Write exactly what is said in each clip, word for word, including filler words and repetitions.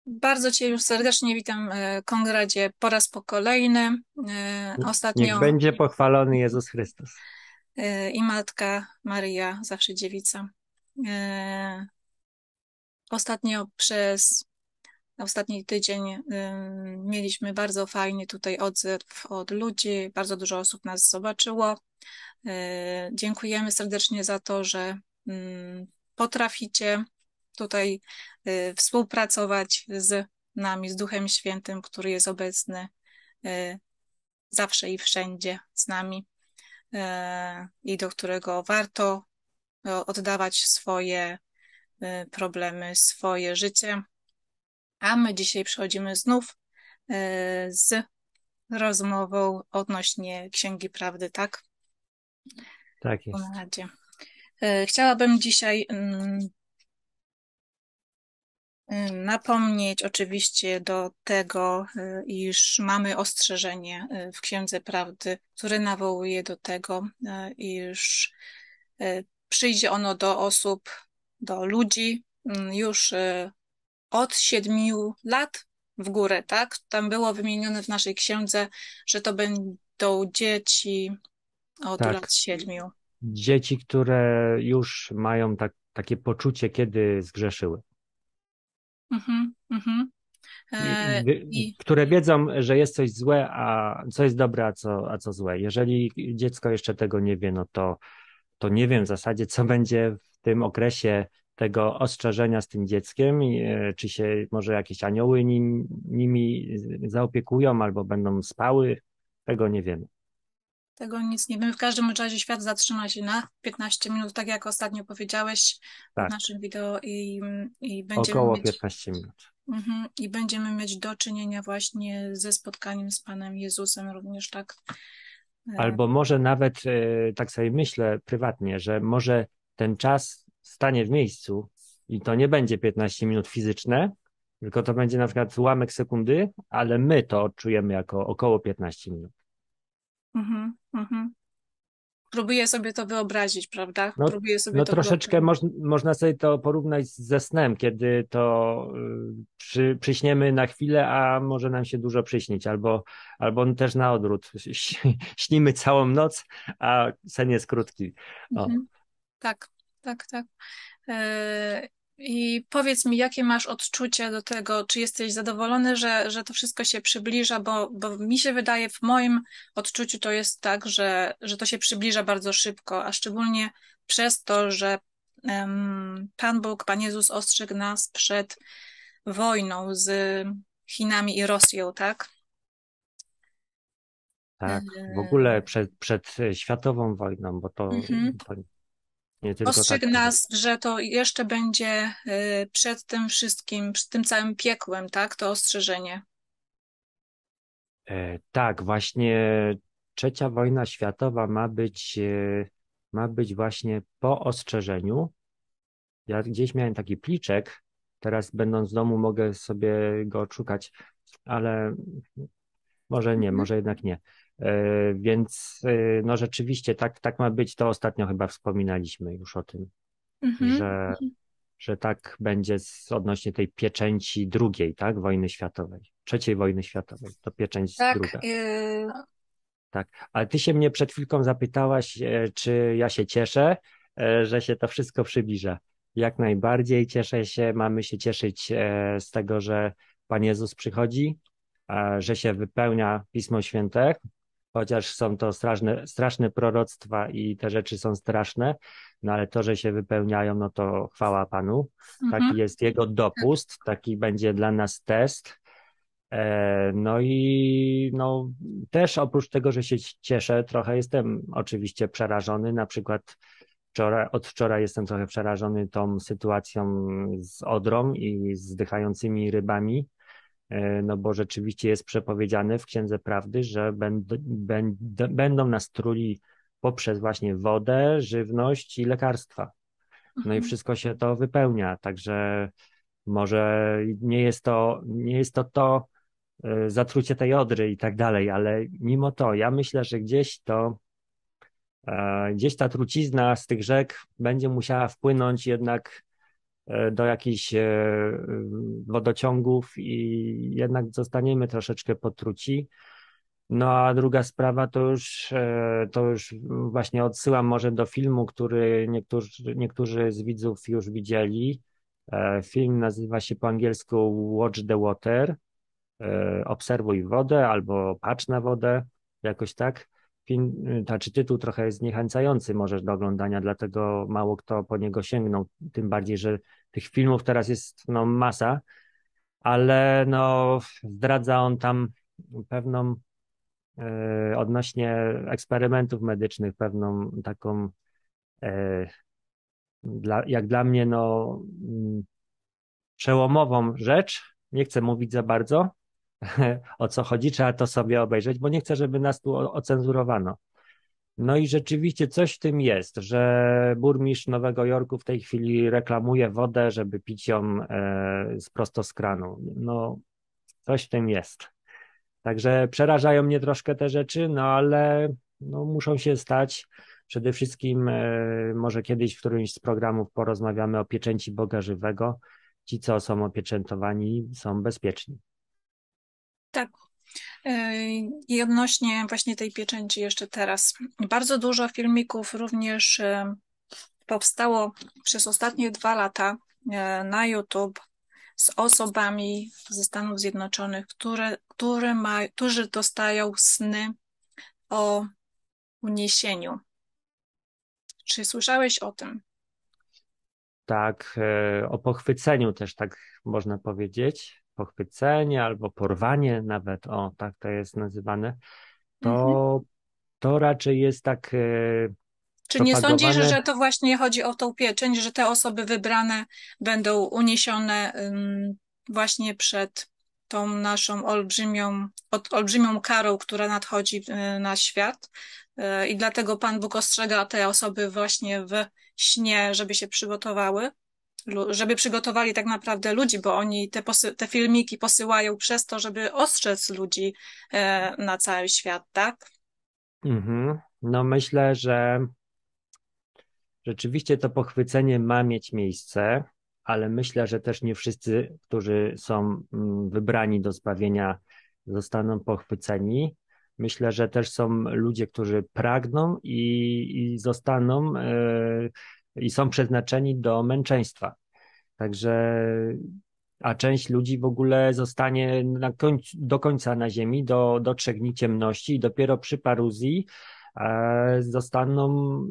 Bardzo Cię już serdecznie witam, e, Konradzie, po raz po kolejny. E, Niech Ostatnio będzie pochwalony Jezus Chrystus. e, i Matka Maryja, zawsze dziewica. E, Ostatnio przez ostatni tydzień e, mieliśmy bardzo fajny tutaj odzew od ludzi, bardzo dużo osób nas zobaczyło. E, Dziękujemy serdecznie za to, że mm, potraficie tutaj e, współpracować z nami, z Duchem Świętym, który jest obecny e, zawsze i wszędzie z nami e, i do którego warto e, oddawać swoje e, problemy, swoje życie. A my dzisiaj przychodzimy znów e, z rozmową odnośnie Księgi Prawdy, tak? Tak W jest. Konradzie. E, Chciałabym dzisiaj mm, y, napomnieć oczywiście do tego, y, iż mamy ostrzeżenie y, w Księdze Prawdy, które nawołuje do tego, y, iż y, przyjdzie ono do osób, do ludzi mm, już y, od siedmiu lat w górę, tak? Tam było wymienione w naszej księdze, że to będą dzieci od lat Tak. siedmiu. Dzieci, które już mają tak, takie poczucie, kiedy zgrzeszyły. Mhm, mhm. I, E, wy- I które wiedzą, że jest coś złe, a co jest dobre, a co, a co złe. Jeżeli dziecko jeszcze tego nie wie, no to, to nie wiem w zasadzie, co będzie w tym okresie tego ostrzeżenia z tym dzieckiem, i, e, czy się może jakieś anioły nim, nimi zaopiekują, albo będą spały, tego nie wiemy. Tego nic nie wiem. W każdym razie świat zatrzyma się na piętnaście minut, tak jak ostatnio powiedziałeś w Tak, naszym wideo i, i będziemy około mieć, piętnaście minut. mhm, i będziemy mieć do czynienia właśnie ze spotkaniem z Panem Jezusem również, tak? E, Albo może nawet, e, tak sobie myślę prywatnie, że może ten czas stanie w miejscu i to nie będzie piętnaście minut fizyczne, tylko to będzie na przykład ułamek sekundy, ale my to odczujemy jako około piętnaście minut. mhm, mhm. Próbuję sobie to wyobrazić, prawda? No, Próbuję sobie no to troszeczkę wyobrazić. moż, można sobie to porównać ze snem, kiedy to y, przy, przyśniemy na chwilę, a może nam się dużo przyśnić, albo, albo też na odwrót. Śnimy całą noc, a sen jest krótki. O. Mhm. Tak, tak, tak. E, I powiedz mi, jakie masz odczucia do tego, czy jesteś zadowolony, że, że to wszystko się przybliża, bo, bo mi się wydaje, w moim odczuciu to jest tak, że, że to się przybliża bardzo szybko, a szczególnie przez to, że em, Pan Bóg, Pan Jezus ostrzegł nas przed wojną z Chinami i Rosją, tak? Tak, w ogóle E, przed, przed światową wojną, bo to, mhm. to nie tylko Ostrzegł tak, że nas, że to jeszcze będzie y, przed tym wszystkim, przed tym całym piekłem, tak? To ostrzeżenie. e, tak, właśnie trzecia wojna światowa ma być, e, ma być właśnie po ostrzeżeniu. Ja gdzieś miałem taki pliczek, teraz będąc w domu mogę sobie go odszukać, ale może nie, Mhm. może jednak nie. E, więc e, no rzeczywiście tak, tak ma być, to ostatnio chyba wspominaliśmy już o tym, Mhm. że że tak będzie z, odnośnie tej pieczęci drugiej, tak, wojny światowej, trzeciej wojny światowej, to pieczęć Tak, druga, y, tak. Ale ty się mnie przed chwilką zapytałaś, e, czy ja się cieszę, e, że się to wszystko przybliża. Jak najbardziej cieszę się, mamy się cieszyć e, z tego, że Pan Jezus przychodzi, e, że się wypełnia Pismo Święte, chociaż są to straszne, straszne proroctwa i te rzeczy są straszne, no ale to, że się wypełniają, no to chwała Panu. Taki mhm. jest Jego Tak. dopust, taki będzie dla nas test. E, No i no, też oprócz tego, że się cieszę, trochę jestem oczywiście przerażony. Na przykład wczoraj, od wczoraj jestem trochę przerażony tą sytuacją z Odrą i z zdychającymi rybami. E, No bo rzeczywiście jest przepowiedziane w Księdze Prawdy, że będ, będ, będą nas truli poprzez właśnie wodę, żywność i lekarstwa. No i Mhm. wszystko się to wypełnia, także może nie jest to, nie jest to to y, zatrucie tej Odry i tak dalej, ale mimo to ja myślę, że gdzieś to, e, gdzieś ta trucizna z tych rzek będzie musiała wpłynąć jednak e, do jakichś e, wodociągów i jednak zostaniemy troszeczkę potruci. No a druga sprawa to już, e, to już właśnie odsyłam może do filmu, który niektórzy, niektórzy z widzów już widzieli. E, Film nazywa się po angielsku Watch the Water, e, obserwuj wodę albo patrz na wodę, jakoś tak. Film, znaczy tytuł trochę jest zniechęcający może do oglądania, dlatego mało kto po niego sięgnął, tym bardziej, że tych filmów teraz jest no, masa, ale no, zdradza on tam pewną e, odnośnie eksperymentów medycznych, pewną taką, e, dla, jak dla mnie, no, mm, przełomową rzecz. Nie chcę mówić za bardzo, o co chodzi, trzeba to sobie obejrzeć, bo nie chcę, żeby nas tu o- ocenzurowano. No i rzeczywiście coś w tym jest, że burmistrz Nowego Jorku w tej chwili reklamuje wodę, żeby pić ją e, z prosto z kranu. No, coś w tym jest. Także przerażają mnie troszkę te rzeczy, no ale no, muszą się stać. Przede wszystkim e, może kiedyś w którymś z programów porozmawiamy o pieczęci Boga Żywego. Ci, co są opieczętowani, są bezpieczni. Tak. Yy, I odnośnie właśnie tej pieczęci jeszcze teraz. Bardzo dużo filmików również yy, powstało przez ostatnie dwa lata yy, na YouTube z osobami ze Stanów Zjednoczonych, które, które ma, którzy dostają sny o uniesieniu. Czy słyszałeś o tym? Tak, e, o pochwyceniu też tak można powiedzieć. Pochwycenie albo porwanie nawet, o tak to jest nazywane. Mhm. To, to raczej jest tak e, Czy nie sądzisz, propagowane. że to właśnie chodzi o tą pieczęć, że te osoby wybrane będą uniesione ym, właśnie przed tą naszą olbrzymią, od, olbrzymią karą, która nadchodzi y, na świat? Y, I dlatego Pan Bóg ostrzega te osoby właśnie w śnie, żeby się przygotowały, lu- żeby przygotowali tak naprawdę ludzi, bo oni te, posy, te filmiki posyłają przez to, żeby ostrzec ludzi y, na cały świat, tak? Mhm. No myślę, że rzeczywiście to pochwycenie ma mieć miejsce, ale myślę, że też nie wszyscy, którzy są mm, wybrani do zbawienia, zostaną pochwyceni. Myślę, że też są ludzie, którzy pragną i, i zostaną e, i są przeznaczeni do męczeństwa. Także, a część ludzi w ogóle zostanie na końcu, do końca na ziemi, do, do trzech dni ciemności i dopiero przy paruzji e, zostaną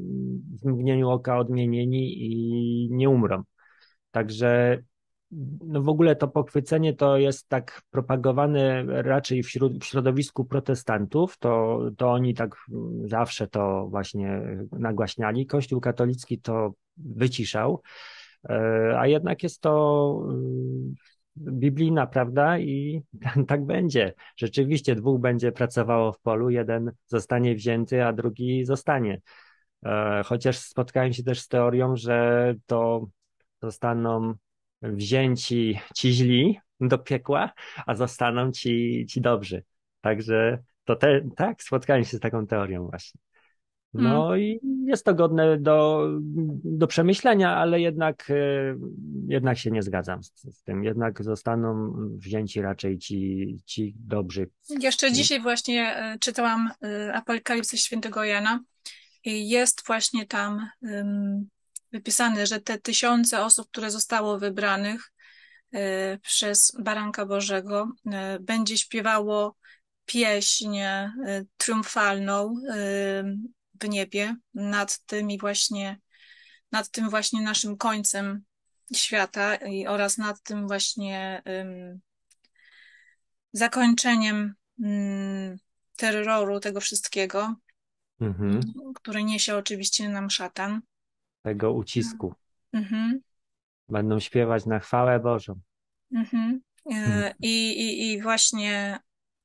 w mgnieniu oka odmienieni i nie umrą. Także no w ogóle to pochwycenie to jest tak propagowane raczej wśród, w środowisku protestantów, to, to oni tak zawsze to właśnie nagłaśniali. Kościół katolicki to wyciszał. E, A jednak jest to mm, biblijna prawda i tak będzie. Rzeczywiście dwóch będzie pracowało w polu, jeden zostanie wzięty, a drugi zostanie. E, Chociaż spotkałem się też z teorią, że to zostaną wzięci ci źli do piekła, a zostaną ci, ci dobrzy. Także to te, tak, spotkałem się z taką teorią właśnie. Mm. No i jest to godne do, do przemyślenia, ale jednak, e, jednak się nie zgadzam z, z tym. Jednak zostaną wzięci raczej ci, ci dobrzy. Jeszcze dzisiaj właśnie e, czytałam e, Apokalipsę Świętego Jana i jest właśnie tam ym, wypisane, że te tysiące osób, które zostało wybranych e, przez Baranka Bożego, e, będzie śpiewało pieśń e, triumfalną e, w niebie nad tymi właśnie, nad tym właśnie naszym końcem świata i oraz nad tym właśnie ym, zakończeniem mm, terroru tego wszystkiego, Mhm. który niesie oczywiście nam szatan. Tego ucisku. Mhm, Będą śpiewać na chwałę Bożą. mhm. Hmm. E, I, i, I właśnie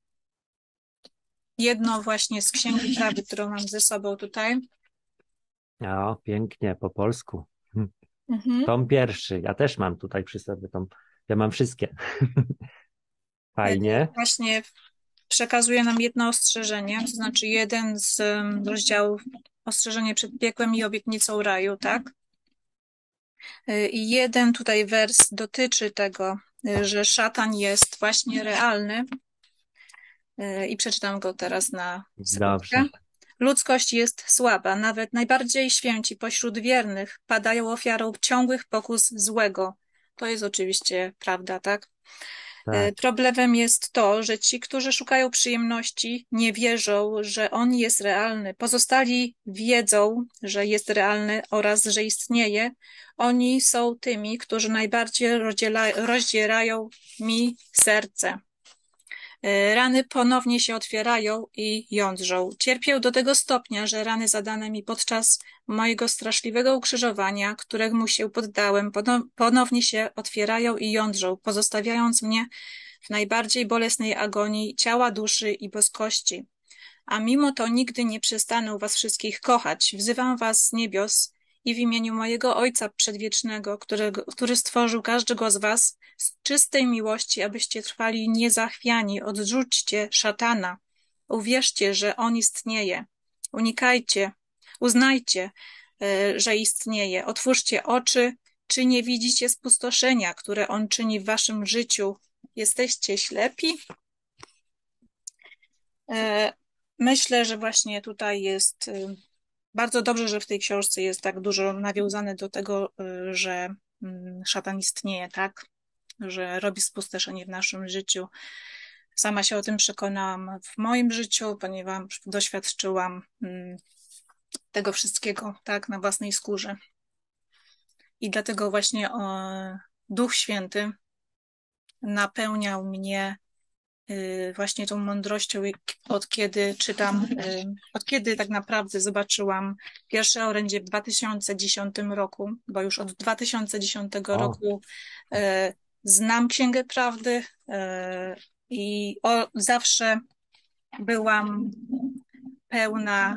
jedno właśnie z Księgi Prawy, którą mam ze sobą tutaj. O, pięknie, po polsku. Hmm. Mhm. Tom pierwszy. Ja też mam tutaj przy sobie tom. Ja mam wszystkie. E, Fajnie. Właśnie przekazuje nam jedno ostrzeżenie, to znaczy jeden z em, rozdziałów ostrzeżenie przed piekłem i obietnicą raju, tak? I jeden tutaj wers dotyczy tego, że szatan jest właśnie realny. I przeczytam go teraz na sekundkę. Dobrze. Ludzkość jest słaba, nawet najbardziej święci pośród wiernych padają ofiarą ciągłych pokus złego. To jest oczywiście prawda, tak? Tak. Problemem jest to, że ci, którzy szukają przyjemności, nie wierzą, że on jest realny. Pozostali wiedzą, że jest realny oraz że istnieje. Oni są tymi, którzy najbardziej rozdziela- rozdzierają mi serce. Rany ponownie się otwierają i jądrzą. Cierpię do tego stopnia, że rany zadane mi podczas mojego straszliwego ukrzyżowania, któremu się poddałem, ponownie się otwierają i jądrzą, pozostawiając mnie w najbardziej bolesnej agonii ciała, duszy i boskości. A mimo to nigdy nie przestanę was wszystkich kochać. Wzywam was z niebios i w imieniu mojego Ojca Przedwiecznego, którego, który stworzył każdego z was, z czystej miłości, abyście trwali niezachwiani. Odrzućcie szatana. Uwierzcie, że on istnieje. Unikajcie, uznajcie, że istnieje. Otwórzcie oczy. Czy nie widzicie spustoszenia, które on czyni w waszym życiu? Jesteście ślepi? Myślę, że właśnie tutaj jest bardzo dobrze, że w tej książce jest tak dużo nawiązane do tego, że szatan istnieje, tak? Że robi spustoszenie w naszym życiu. Sama się o tym przekonałam w moim życiu, ponieważ doświadczyłam tego wszystkiego, tak, na własnej skórze. I dlatego właśnie o, Duch Święty napełniał mnie właśnie tą mądrością, od kiedy czytam, od kiedy tak naprawdę zobaczyłam pierwsze orędzie w dwa tysiące dziesiątym roku, bo już od dwa tysiące dziesiątego O. roku znam Księgę Prawdy i o, zawsze byłam pełna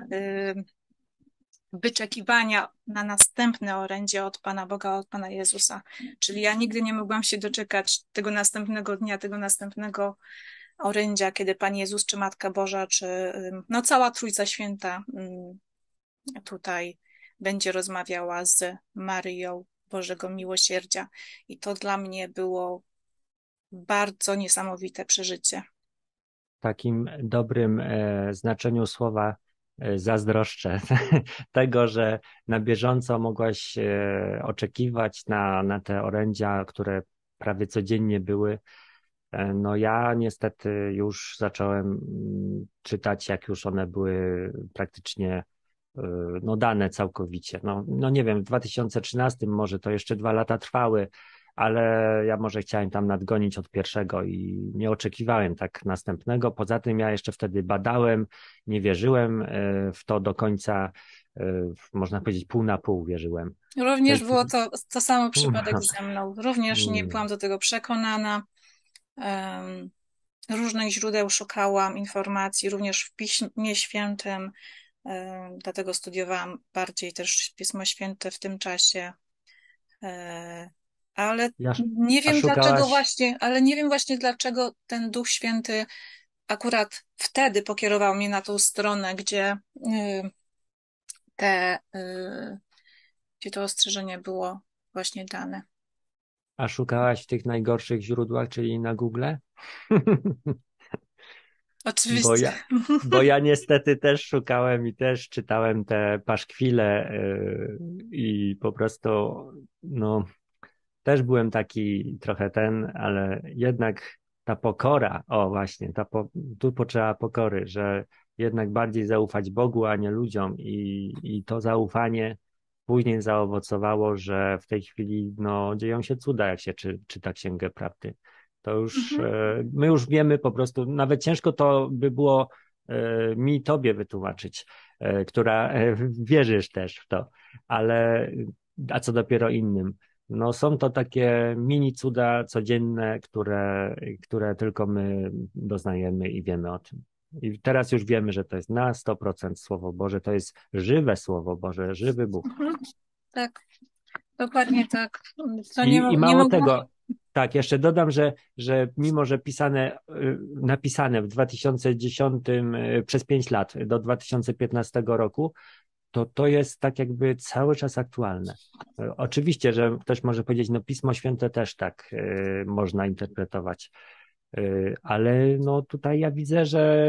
wyczekiwania na następne orędzie od Pana Boga, od Pana Jezusa. Czyli ja nigdy nie mogłam się doczekać tego następnego dnia, tego następnego orędzia, kiedy Pan Jezus, czy Matka Boża, czy no cała Trójca Święta tutaj będzie rozmawiała z Maryją Bożego Miłosierdzia. I to dla mnie było bardzo niesamowite przeżycie. W takim dobrym e, znaczeniu słowa e, zazdroszczę tego, że na bieżąco mogłaś e, oczekiwać na, na te orędzia, które prawie codziennie były. E, no ja niestety już zacząłem mm, czytać, jak już one były praktycznie e, no dane całkowicie. No, no nie wiem, w dwa tysiące trzynastym może to jeszcze dwa lata trwały, ale ja może chciałem tam nadgonić od pierwszego i nie oczekiwałem tak następnego. Poza tym ja jeszcze wtedy badałem, nie wierzyłem e, w to do końca, e, można powiedzieć pół na pół wierzyłem. W tej Również było chwili. to, to samo przypadek ze mną. Również nie Mm. byłam do tego przekonana. Um, różnych źródeł szukałam informacji, również w Piśmie Świętym, um, dlatego studiowałam bardziej też Pismo Święte w tym czasie. Um, ale Ja, nie a wiem dlaczego szukałaś, właśnie, ale nie wiem właśnie dlaczego ten Duch Święty akurat wtedy pokierował mnie na tą stronę, gdzie y, te, y, gdzie to ostrzeżenie było właśnie dane. a szukałaś w tych najgorszych źródłach, czyli na Google? Bo Oczywiście. ja, bo ja niestety też szukałem i też czytałem te paszkwile yy, i po prostu no też byłem taki trochę ten, ale jednak ta pokora, o właśnie, ta po, tu potrzeba pokory, że jednak bardziej zaufać Bogu, a nie ludziom i, i to zaufanie później zaowocowało, że w tej chwili no, dzieją się cuda, jak się czy, czyta Księgę Prawdy. To już, Mhm. e, my już wiemy po prostu, nawet ciężko to by było e, mi, tobie wytłumaczyć, e, która e, wierzysz też w to, ale a co dopiero innym. No są to takie mini cuda codzienne, które, które tylko my doznajemy i wiemy o tym. I teraz już wiemy, że to jest na sto procent Słowo Boże, to jest żywe Słowo Boże, żywy Bóg. Mhm. Tak, dokładnie tak. To nie, I, mo- i nie mało mogło. tego, tak, jeszcze dodam, że, że mimo, że pisane, y, napisane w dwa tysiące dziesiątym y, przez pięć lat do dwa tysiące piętnastego roku, to to jest tak jakby cały czas aktualne. E, Oczywiście, że ktoś może powiedzieć, no Pismo Święte też tak e, można interpretować. E, ale no tutaj ja widzę, że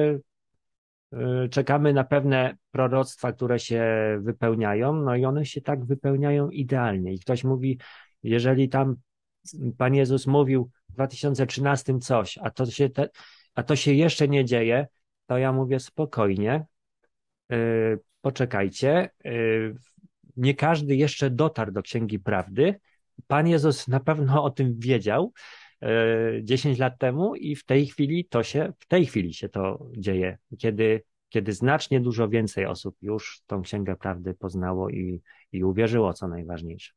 e, czekamy na pewne proroctwa, które się wypełniają, no i one się tak wypełniają idealnie. I ktoś mówi, jeżeli tam Pan Jezus mówił w dwa tysiące trzynastym coś, a to się, te, a to się jeszcze nie dzieje, to ja mówię spokojnie, yy, poczekajcie, yy, nie każdy jeszcze dotarł do Księgi Prawdy. Pan Jezus na pewno o tym wiedział yy, dziesięć lat temu i w tej chwili to się, w tej chwili się to dzieje, kiedy, kiedy znacznie dużo więcej osób już tą Księgę Prawdy poznało i, i uwierzyło, co najważniejsze.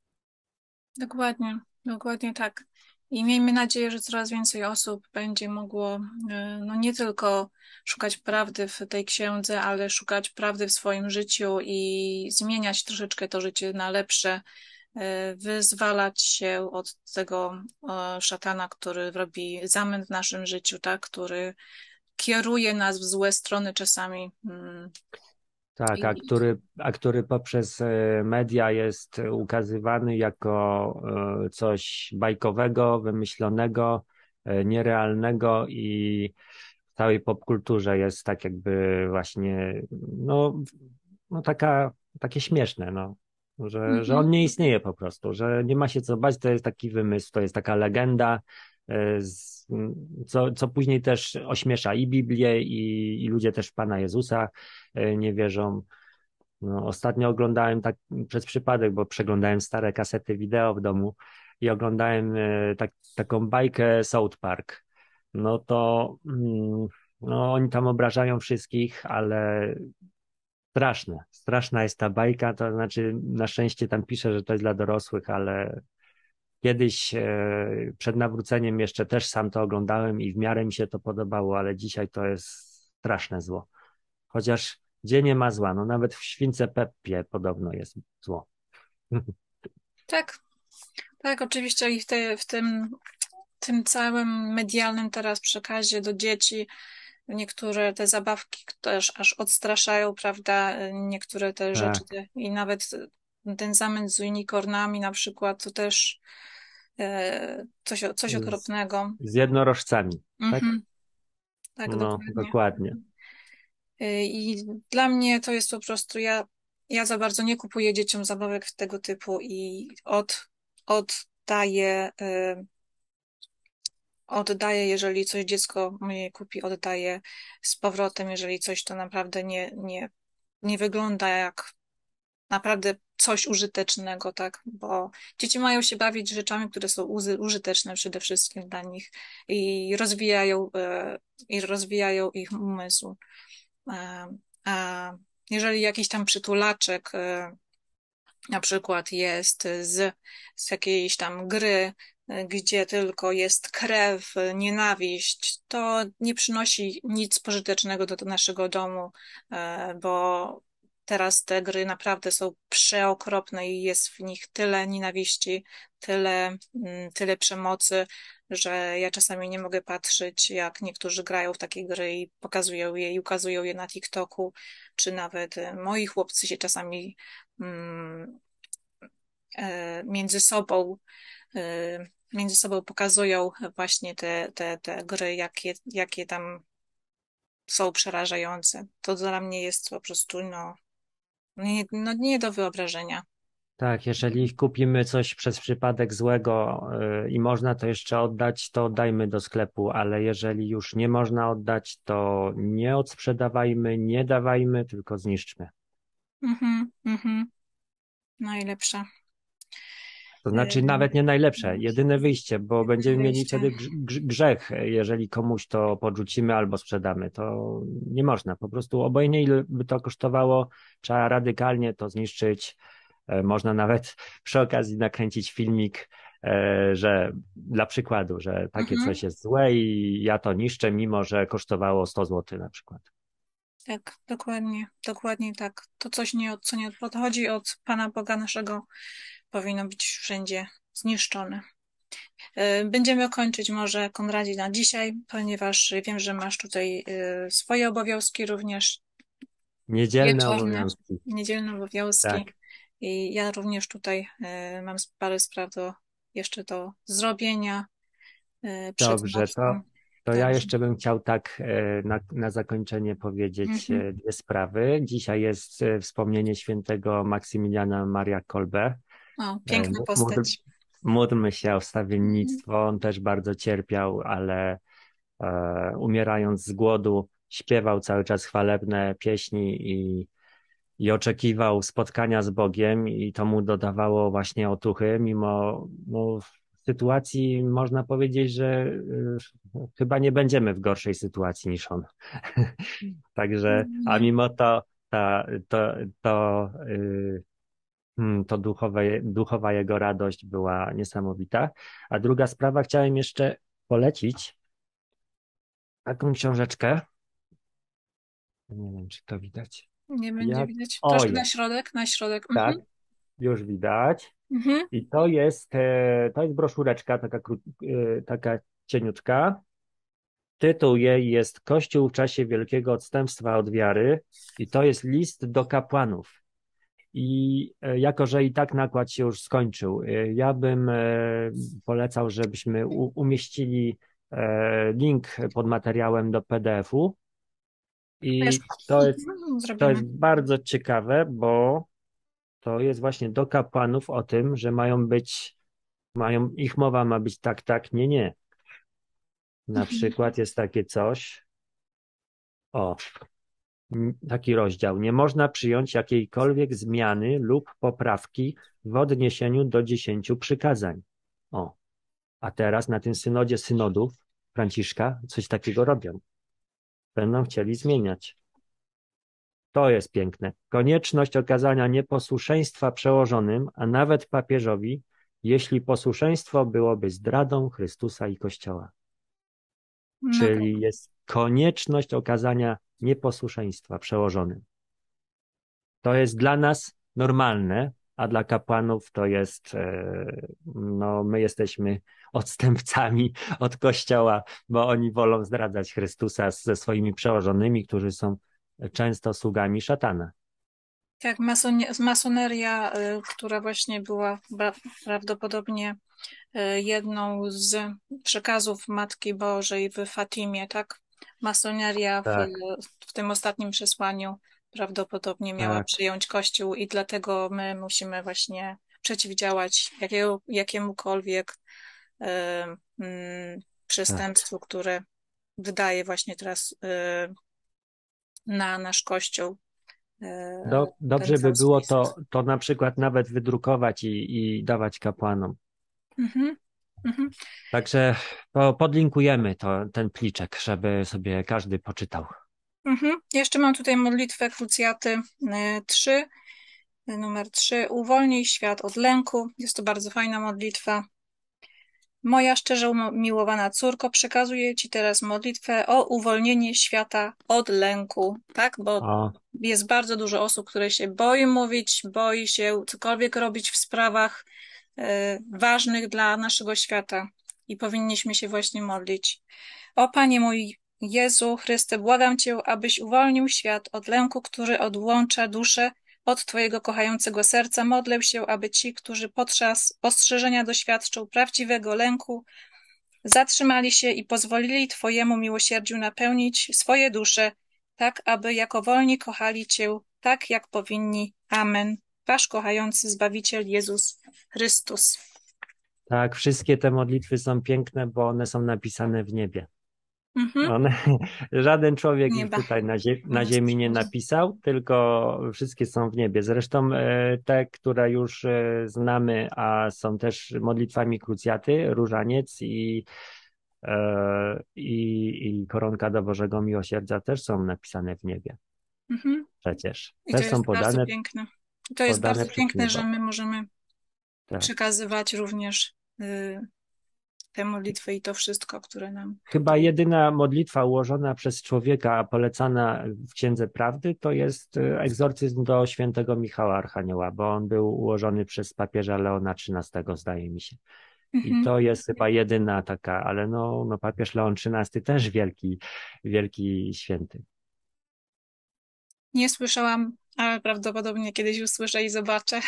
Dokładnie, dokładnie tak. I miejmy nadzieję, że coraz więcej osób będzie mogło e, no nie tylko szukać prawdy w tej księdze, ale szukać prawdy w swoim życiu i zmieniać troszeczkę to życie na lepsze, e, wyzwalać się od tego e, szatana, który robi zamęt w naszym życiu, tak, który kieruje nas w złe strony czasami. Mm, Tak, a I, który, a który poprzez e, media jest ukazywany jako e, coś bajkowego, wymyślonego, e, nierealnego i w całej popkulturze jest tak jakby właśnie, no, no taka, takie śmieszne, no, że, że on mhm, nie mhm. istnieje po prostu, że nie ma się co bać, to jest taki wymysł, to jest taka legenda, e, z, co, co później też ośmiesza i Biblię, i, i ludzie też w Pana Jezusa e, nie wierzą. No, ostatnio oglądałem tak przez przypadek, bo przeglądałem stare kasety wideo w domu i oglądałem e, tak, taką bajkę South Park. No to mm, no, oni tam obrażają wszystkich, ale straszne, straszna jest ta bajka, to znaczy na szczęście tam pisze, że to jest dla dorosłych, ale kiedyś e, przed nawróceniem jeszcze też sam to oglądałem i w miarę mi się to podobało, ale dzisiaj to jest straszne zło. Chociaż gdzie nie ma zła, no nawet w Śwince Peppie podobno jest zło. Tak, tak, oczywiście i w, te, w tym, tym całym medialnym teraz przekazie do dzieci niektóre te zabawki też aż odstraszają, prawda? Niektóre te rzeczy Tak, te, i nawet ten zamęt z unicornami na przykład to też e, coś, coś z, okropnego. z jednorożcami, tak? Mhm, tak, No, dokładnie. dokładnie. E, I dla mnie to jest po prostu, ja, ja za bardzo nie kupuję dzieciom zabawek tego typu i od, oddaję e, oddaję, jeżeli coś dziecko moje kupi, oddaję z powrotem, jeżeli coś to naprawdę nie, nie, nie wygląda jak naprawdę coś użytecznego, tak? Bo dzieci mają się bawić rzeczami, które są uzy- użyteczne przede wszystkim dla nich i rozwijają, e, i rozwijają ich umysł. E, A jeżeli jakiś tam przytulaczek, e, na przykład jest z, z jakiejś tam gry, y, gdzie tylko jest krew, y, nienawiść, to nie przynosi nic pożytecznego do, do naszego domu, e, bo teraz te gry naprawdę są przeokropne i jest w nich tyle nienawiści, tyle, mm, tyle przemocy, że ja czasami nie mogę patrzeć, jak niektórzy grają w takie gry i pokazują je i ukazują je na TikToku, czy nawet y, moi chłopcy się czasami mm, e, między sobą, e, między sobą pokazują właśnie te, te, te gry, jakie, jakie tam są przerażające. To dla mnie jest po prostu no, nie, no, nie do wyobrażenia. Tak, jeżeli kupimy coś przez przypadek złego y, i można to jeszcze oddać, to oddajmy do sklepu, ale jeżeli już nie można oddać, to nie odsprzedawajmy, nie dawajmy, tylko zniszczmy. Mhm, mhm. Najlepsze. To E, znaczy nawet nie najlepsze, jedyne wyjście, bo będziemy mieli Wyjście. wtedy grz- grz- grzech, jeżeli komuś to podrzucimy albo sprzedamy. To nie można. Po prostu obojętnie ile by to kosztowało, trzeba radykalnie to zniszczyć. E, Można nawet przy okazji nakręcić filmik, e, że dla przykładu, że takie Mhm. coś jest złe i ja to niszczę, mimo że kosztowało sto złotych na przykład. Tak, dokładnie, dokładnie tak. To coś nie, co nie odchodzi od Pana Boga naszego, powinno być wszędzie zniszczone. E, Będziemy kończyć może, Konradzie, na dzisiaj, ponieważ wiem, że masz tutaj e, swoje obowiązki również. Niedzielne wieczorne, obowiązki. niedzielne obowiązki. Tak, I ja również tutaj e, mam parę spraw do, jeszcze do zrobienia e, przed dobrze. To, nocą. to ja Także jeszcze bym chciał tak e, na, na zakończenie powiedzieć mhm. e, dwie sprawy. Dzisiaj jest e, wspomnienie świętego Maksymiliana Maria Kolbe. O, E, piękna módl, postać. módlmy się o Mhm. wstawiennictwo. On też bardzo cierpiał, ale e, umierając z głodu śpiewał cały czas chwalebne pieśni i i oczekiwał spotkania z Bogiem i to mu dodawało właśnie otuchy, mimo no, sytuacji można powiedzieć, że y, chyba nie będziemy w gorszej sytuacji niż on. Także, a Nie. mimo to ta, to, to, y, mm, to duchowe, duchowa jego radość była niesamowita. A druga sprawa, chciałem jeszcze polecić taką książeczkę. Nie wiem, czy to widać. Nie będzie Jak? widać. O, Troszkę na jest. środek, na środek. Tak, Mhm. już widać. Mhm. I to jest, e, to jest broszureczka, taka, kró- e, taka cieniutka. Tytuł jej jest Kościół w czasie wielkiego odstępstwa od wiary i to jest list do kapłanów. I e, jako, że i tak nakład się już skończył, e, ja bym e, polecał, żebyśmy u, umieścili e, link pod materiałem do P D F-u. Wiesz, I to jest, mhm, to zrobimy. jest bardzo ciekawe, bo to jest właśnie do kapłanów o tym, że mają być mają, ich mowa ma być tak, tak, nie, nie. Na Mhm. przykład jest takie coś, o, m, taki rozdział. Nie można przyjąć jakiejkolwiek zmiany lub poprawki w odniesieniu do dziesięciu przykazań. O, a teraz na tym synodzie synodów Franciszka coś takiego robią. Będą chcieli zmieniać. To jest piękne. Konieczność okazania nieposłuszeństwa przełożonym, a nawet papieżowi, jeśli posłuszeństwo byłoby zdradą Chrystusa i Kościoła. No tak. Czyli jest konieczność okazania nieposłuszeństwa przełożonym. To jest dla nas normalne, a dla kapłanów to jest, e, no my jesteśmy odstępcami od Kościoła, bo oni wolą zdradzać Chrystusa ze swoimi przełożonymi, którzy są często sługami szatana. Tak, masonie, masoneria, y, która właśnie była ba- prawdopodobnie y, jedną z przekazów Matki Bożej w Fatimie, tak? Masoneria w, Tak, w tym ostatnim przesłaniu prawdopodobnie miała tak, przyjąć Kościół i dlatego my musimy właśnie przeciwdziałać jakiego, jakiemukolwiek y, mm, tak. przestępstwu, które wydaje właśnie teraz y, na nasz Kościół y, Do, ten dobrze by cały było spis. to, to na przykład nawet wydrukować i, i dawać kapłanom. Mhm, mhm, Także po, podlinkujemy to, ten pliczek, żeby sobie każdy poczytał. mhm. Jeszcze mam tutaj modlitwę krucjaty y, trzy, y, numer trzy. Uwolnij świat od lęku. Jest to bardzo fajna modlitwa. Moja szczerze umiłowana córko, przekazuję Ci teraz modlitwę o uwolnienie świata od lęku, tak? Bo O, jest bardzo dużo osób, które się boi mówić, boi się cokolwiek robić w sprawach y, ważnych dla naszego świata i powinniśmy się właśnie modlić. O Panie mój Jezu Chryste, błagam Cię, abyś uwolnił świat od lęku, który odłącza duszę od Twojego kochającego serca. Modlę się, aby ci, którzy podczas ostrzeżenia doświadczą prawdziwego lęku, zatrzymali się i pozwolili Twojemu miłosierdziu napełnić swoje dusze, tak aby jako wolni kochali Cię, tak jak powinni. Amen. Wasz kochający Zbawiciel Jezus Chrystus. tak, wszystkie te modlitwy są piękne, bo one są napisane w niebie. Mhm. One, żaden człowiek ich Nieba. tutaj na, zie na Nie ziemi nie stworzy. napisał, tylko wszystkie są w niebie. Zresztą e, te, które już e, znamy, a są też modlitwami krucjaty, różaniec i, e, i, i koronka do Bożego Miłosierdzia też są napisane w niebie. Mhm. Przecież I to też są jest bardzo podane, piękne. I to jest podane bardzo przez piękne, że niebo. my możemy Tak. przekazywać również y, te modlitwy i to wszystko, które nam Chyba tutaj. jedyna modlitwa ułożona przez człowieka, a polecana w Księdze Prawdy, to jest e, egzorcyzm do świętego Michała Archanioła, bo on był ułożony przez papieża Leona trzynastego, zdaje mi się. I Mhm. to jest chyba jedyna taka, ale no, no papież Leon trzynasty też wielki, wielki święty. Nie słyszałam, ale prawdopodobnie kiedyś usłyszę i zobaczę.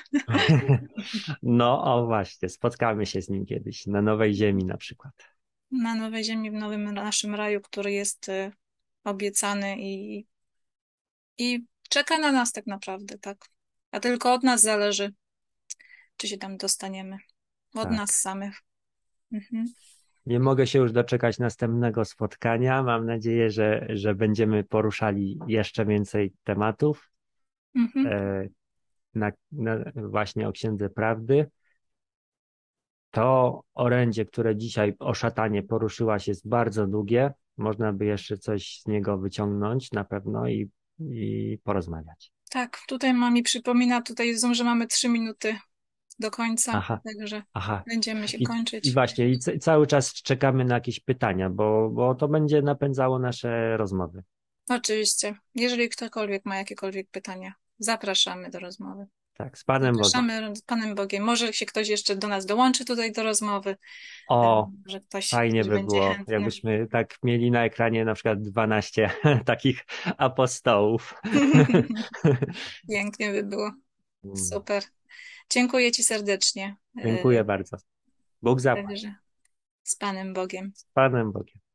No, o właśnie, spotkamy się z nim kiedyś na Nowej Ziemi na przykład. Na nowej ziemi, w nowym naszym raju, który jest y, obiecany i, i czeka na nas tak naprawdę, tak. A tylko od nas zależy, czy się tam dostaniemy. Od nas Tak. samych. Mhm. Nie mogę się już doczekać następnego spotkania. Mam nadzieję, że, że będziemy poruszali jeszcze więcej tematów Mhm. e, na, na, właśnie o Księdze Prawdy. To orędzie, które dzisiaj o szatanie poruszyłaś, jest bardzo długie. Można by jeszcze coś z niego wyciągnąć na pewno i, i porozmawiać. Tak, tutaj ma mi przypomina, tutaj widzą, że mamy trzy minuty do końca, Aha, także aha. będziemy się I, i kończyć. właśnie, i c- cały czas czekamy na jakieś pytania, bo, bo to będzie napędzało nasze rozmowy. Oczywiście, jeżeli ktokolwiek ma jakiekolwiek pytania, zapraszamy do rozmowy. Tak, z Panem Bogiem. Zapraszamy z Panem Bogiem. Może się ktoś jeszcze do nas dołączy tutaj do rozmowy, e, O, że ktoś, fajnie ktoś by będzie było, chętny. jakbyśmy tak mieli na ekranie na przykład dwanaście takich apostołów. Pięknie by było. Mm, Super. Dziękuję Ci serdecznie. E, Dziękuję bardzo. Bóg zapłać. Także z Panem Bogiem. Z Panem Bogiem.